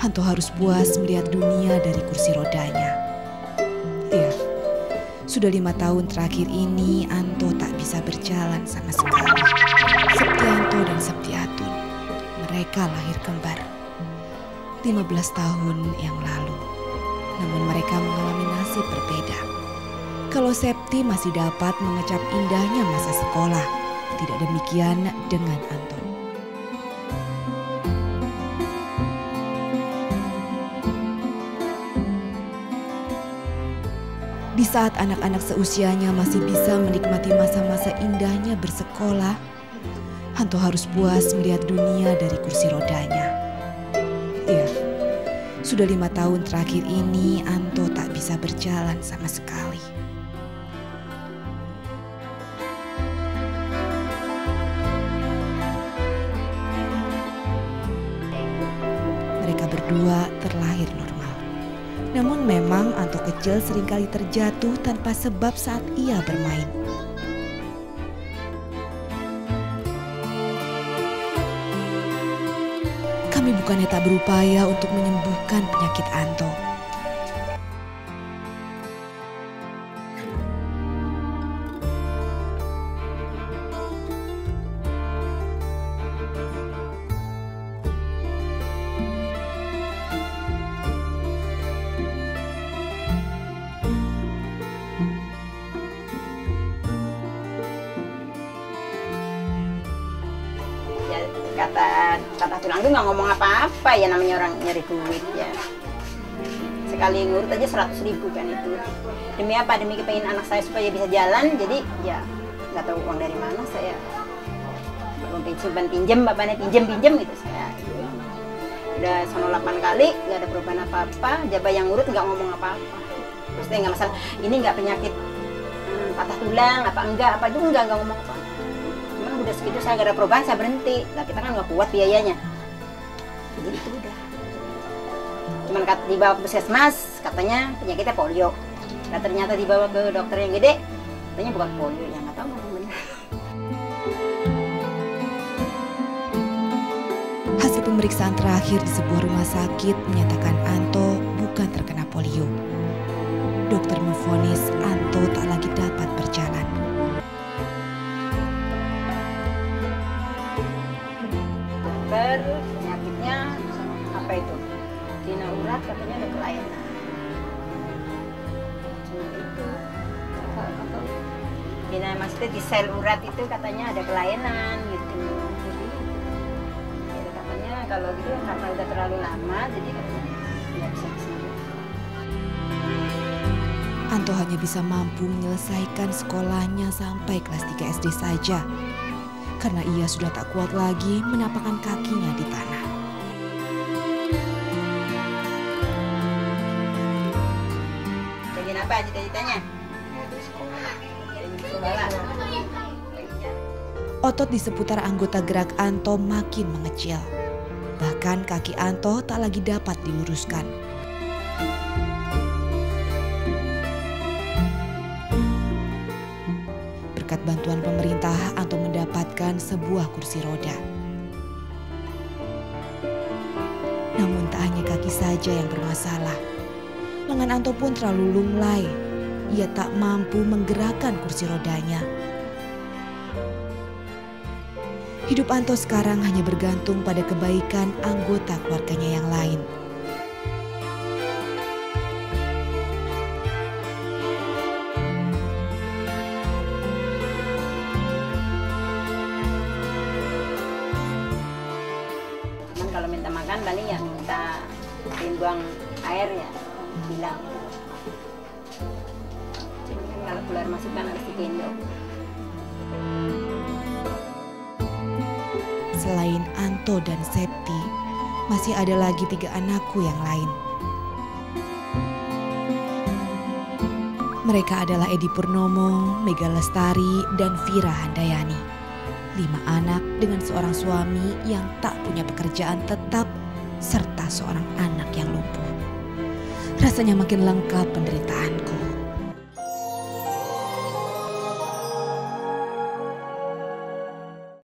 Anto harus puas melihat dunia dari kursi rodanya. Ya, sudah 5 tahun terakhir ini Anto tak bisa berjalan sama sekali. Septianto dan Septiatun, mereka lahir kembar 15 tahun yang lalu. Namun mereka mengalami nasib berbeda. Kalau Septi masih dapat mengecap indahnya masa sekolah, tidak demikian dengan Anto. Di saat anak-anak seusianya masih bisa menikmati masa-masa indahnya bersekolah, Anto harus puas melihat dunia dari kursi rodanya. Ya, sudah 5 tahun terakhir ini Anto tak bisa berjalan sama sekali. Mereka berdua terlahir normal. Namun memang Anto kecil seringkali terjatuh tanpa sebab saat ia bermain. Kami bukannya tak berupaya untuk menyembuhkan penyakit Anto. Kata tulang tuh nggak ngomong apa-apa ya, namanya orang nyari duit ya. Sekali ngurut aja 100.000 kan itu. Demi apa? Demi kepengen anak saya supaya bisa jalan. Jadi ya nggak tahu uang dari mana saya. Belum simpan pinjem, bapaknya pinjem gitu saya. Udah sono 8 kali nggak ada perubahan apa-apa. Jabah yang ngurut nggak ngomong apa-apa. Terus dia nggak masalah. Ini nggak penyakit patah tulang apa enggak juga nggak ngomong apa. Udah segitu saya gak ada perubahan, saya berhenti. Nah kita kan nggak kuat biayanya. Jadi itu udah. Cuman dibawa ke puskesmas, katanya penyakitnya polio. Nah ternyata dibawa ke dokter yang gede, katanya bukan polio, yang nggak tahu memang benar. Hasil pemeriksaan terakhir di sebuah rumah sakit menyatakan Anto bukan terkena polio. Dokter memvonis Anto tak lagi dapat berjalan. Penyakitnya apa itu? Tina urat katanya ada kelainan. Cuma itu. Tina maksudnya di sel urat itu katanya ada kelainan gitu. Jadi ya katanya kalau gitu karena udah terlalu lama jadi katanya nggak bisa disembuh. Anto hanya bisa mampu menyelesaikan sekolahnya sampai kelas 3 SD saja. Karena ia sudah tak kuat lagi menapakkan kakinya di tanah. Pengen apa cita-citanya? Sekolah. Otot di seputar anggota gerak Anto makin mengecil. Bahkan kaki Anto tak lagi dapat diluruskan. Berkat bantuan pemerintah, Anto mendapatkan sebuah kursi roda. Namun tak hanya kaki saja yang bermasalah. Lengan Anto pun terlalu lunglai. Ia tak mampu menggerakkan kursi rodanya. Hidup Anto sekarang hanya bergantung pada kebaikan anggota keluarganya yang lain. Kalau minta makan paling ya minta buang air ya bilang. Cuman kan kalau keluar masuk kan harus digendong. Selain Anto dan Septi, masih ada lagi 3 anakku yang lain. Mereka adalah Edi Purnomo, Mega Lestari, dan Vira Handayani. 5 anak dengan seorang suami yang tak punya pekerjaan tetap, serta seorang anak yang lumpuh. Rasanya makin lengkap penderitaanku.